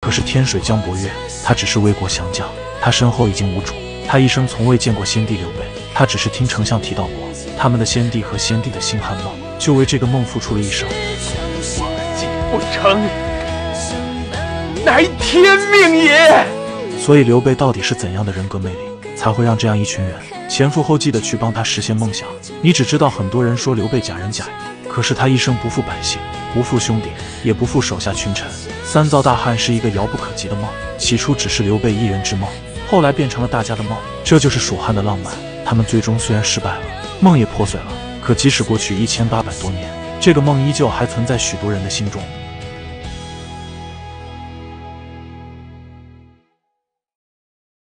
可是天水江伯约，他只是魏国降将，他身后已经无主。他一生从未见过先帝刘备，他只是听丞相提到过他们的先帝和先帝的星汉梦，就为这个梦付出了一生。 计不成，乃天命也。 所以刘备到底是怎样的人格魅力，才会让这样一群人前赴后继的去帮他实现梦想？你只知道很多人说刘备假仁假义，可是他一生不负百姓，不负兄弟，也不负手下群臣。三造大汉是一个遥不可及的梦，起初只是刘备一人之梦，后来变成了大家的梦。这就是蜀汉的浪漫。他们最终虽然失败了，梦也破碎了，可即使过去1800多年，这个梦依旧还存在许多人的心中。